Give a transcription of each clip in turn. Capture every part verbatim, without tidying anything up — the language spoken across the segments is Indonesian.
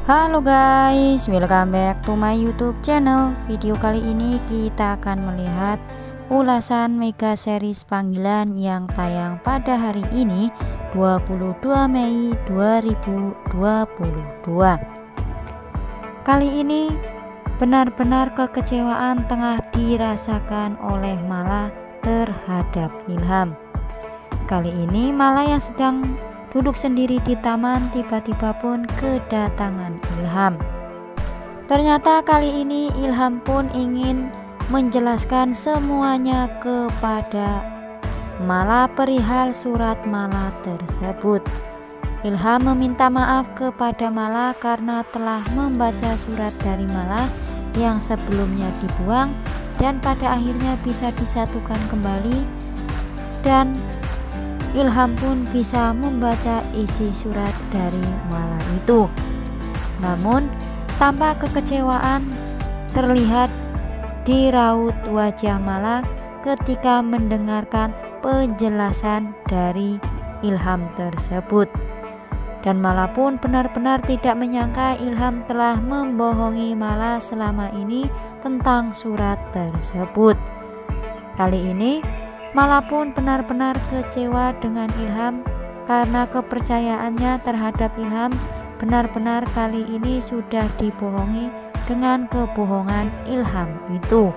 Halo guys, welcome back to my YouTube channel. Video kali ini kita akan melihat ulasan mega series panggilan yang tayang pada hari ini dua puluh dua Mei dua ribu dua puluh dua. Kali ini benar-benar kekecewaan tengah dirasakan oleh Mala terhadap Ilham. Kali ini Mala yang sedang duduk sendiri di taman tiba-tiba pun kedatangan Ilham. Ternyata kali ini Ilham pun ingin menjelaskan semuanya kepada Mala perihal surat Mala tersebut. Ilham meminta maaf kepada Mala karena telah membaca surat dari Mala yang sebelumnya dibuang dan pada akhirnya bisa disatukan kembali, dan Ilham pun bisa membaca isi surat dari Mala itu. Namun tampak kekecewaan terlihat di raut wajah Mala ketika mendengarkan penjelasan dari Ilham tersebut. Dan Mala pun benar-benar tidak menyangka Ilham telah membohongi Mala selama ini tentang surat tersebut. Kali ini Mala pun benar-benar kecewa dengan Ilham karena kepercayaannya terhadap Ilham benar-benar kali ini sudah dibohongi dengan kebohongan Ilham itu.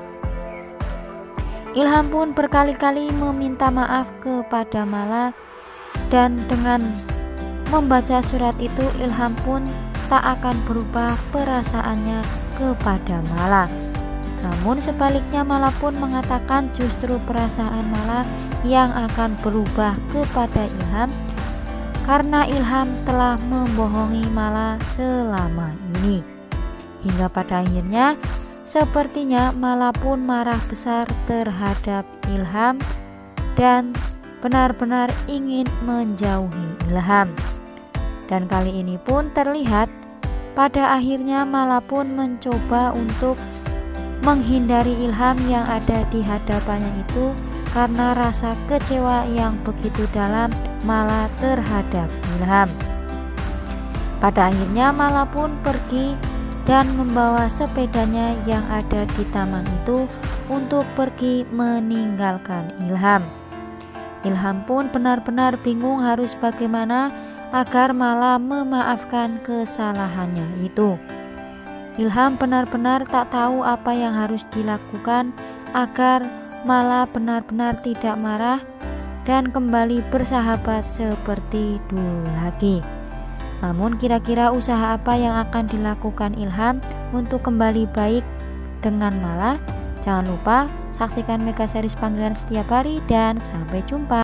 Ilham pun berkali-kali meminta maaf kepada Mala, dan dengan membaca surat itu Ilham pun tak akan berubah perasaannya kepada Mala. Namun sebaliknya Mala pun mengatakan justru perasaan Mala yang akan berubah kepada Ilham karena Ilham telah membohongi Mala selama ini. Hingga pada akhirnya sepertinya Mala pun marah besar terhadap Ilham dan benar-benar ingin menjauhi Ilham. Dan kali ini pun terlihat pada akhirnya Mala pun mencoba untuk menghindari Ilham yang ada di hadapannya itu karena rasa kecewa yang begitu dalam Mala terhadap Ilham. Pada akhirnya Mala pun pergi dan membawa sepedanya yang ada di taman itu untuk pergi meninggalkan Ilham. Ilham pun benar-benar bingung harus bagaimana agar Mala memaafkan kesalahannya itu. Ilham benar-benar tak tahu apa yang harus dilakukan agar Mala benar-benar tidak marah dan kembali bersahabat seperti dulu lagi. Namun kira-kira usaha apa yang akan dilakukan Ilham untuk kembali baik dengan Mala? Jangan lupa saksikan mega series panggilan setiap hari dan sampai jumpa.